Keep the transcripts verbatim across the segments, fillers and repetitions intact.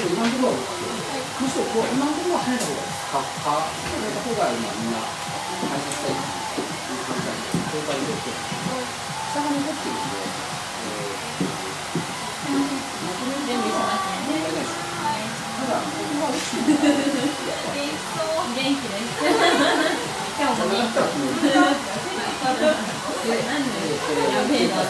今のところはむしろこう今のところは早い方がいいです。かか早い方が今みんな配達したいっていう感じなんで、それから入れて下が残ってるんで、まとめる準備しますね。ただここが落ちてるから元気です。今日も元気です。やべえなって。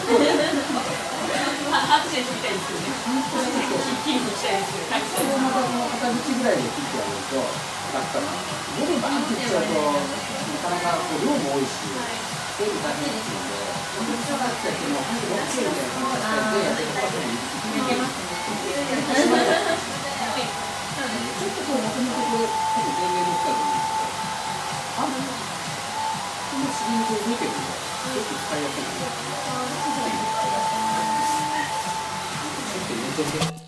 拍手したいですよね。キープしたいですよね。それをまたこの片口ぐらいで切ってやると、だったら、ボブバーンっていっちゃうと、なかなかこう量も多いし、整理大変ですので、本当に下がってやっても、本当にろくキロみたいな感じでやっていくこともできますね。ちょっとこうまとめてこれ、多分全面の使うと思うんですけど、あんまり、このシリーズを見てるので、すごく使いやすいです。Thank you.